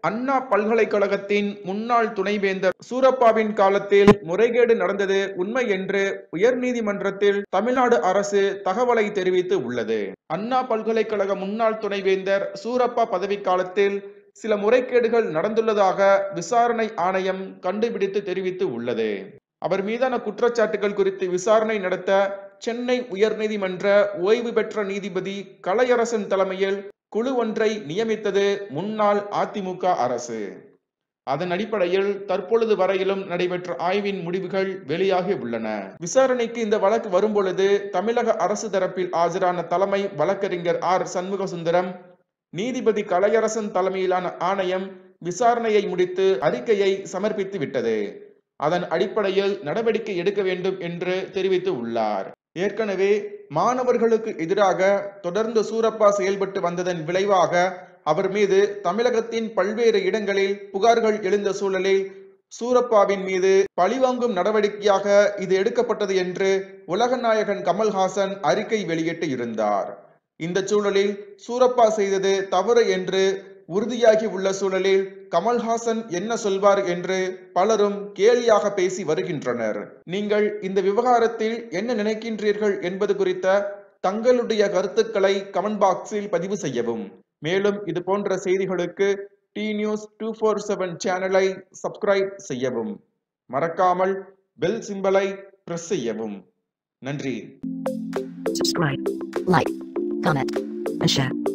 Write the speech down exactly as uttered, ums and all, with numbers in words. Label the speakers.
Speaker 1: அண்ணா பல்கலைக்கழகத்தின் முன்னாள் துணைவேந்தர் சூரப்பாவின் காலத்தில் முறைகேடு நடந்தது உண்மை என்று உயர்நீதிமன்றத்தில் தமிழ்நாடு அரசு தகவலை தெரிவித்து உள்ளது. அண்ணா பல்கலைக்கழக முன்னாள் துணைவேந்தர் சூரப்பா பதவிக்காலத்தில் சில முறைகேடுகள் நடந்துள்ளதாக விசாரணை ஆணையம் கண்டுபிடித்து தெரிவித்து உள்ளது. அவர் மீதான குற்றச்சாட்டுகள் குறித்து விசாரணை நடத்த சென்னை உயர்நீதிமன்ற ஓய்வு பெற்ற நீதிபதி கலையரசன் தலைமையில் குழு ஒன்றை நியமித்தது முன்னாள் அதிமுக அரசு. அதன் அடிப்படையில் தற்பொழுது வரையிலும் நடைபெற்ற ஆய்வின் முடிவுகள் வெளியாகி உள்ளன. விசாரணைக்கு இந்த வழக்கு வரும்பொழுது தமிழக அரசு தரப்பில் ஆஜரான தலைமை வழக்கறிஞர் ஆர் சண்முகசுந்தரம், நீதிபதி கலையரசன் தலைமையிலான ஆணையம் விசாரணையை முடித்து அறிக்கையை சமர்ப்பித்து விட்டது. அதன் அடிப்படையில் நடவடிக்கை எடுக்க வேண்டும் என்று தெரிவித்து உள்ளார். ஏற்கனவே மாணவர்களுக்கு எதிராக தொடர்ந்து சூரப்பா செயல்பட்டு வந்ததன் விளைவாக அவர் மீது தமிழகத்தின் பல்வேறு இடங்களில் புகார்கள் எழுந்த சூழலில் சூரப்பாவின் மீது பழிவாங்கும் நடவடிக்கையாக இது எடுக்கப்பட்டது என்று உலகநாயகன் கமல்ஹாசன் அறிக்கை வெளியிட்டு இருந்தார். இந்த சூழலில் சூரப்பா செய்தது தவறு என்று உறுதியாகி உள்ள சூழலில் கமல்ஹாசன் என்ன சொல்வார் என்று பலரும் கேலியாக பேசி வருகின்றனர். நீங்கள் இந்த விவகாரத்தில் என்ன நினைக்கின்றீர்கள் என்பது குறித்த தங்களுடைய கருத்துக்களை கமெண்ட் பாக்ஸில் பதிவு செய்யவும். மேலும் இது போன்ற செய்திகளுக்கு T news two four seven சேனலை சப்ஸ்கிரைப் செய்யவும். மறக்காமல் பெல் சிம்பலை பிரஸ் செய்யவும். நன்றி.
Speaker 2: Subscribe, like, comment, and share.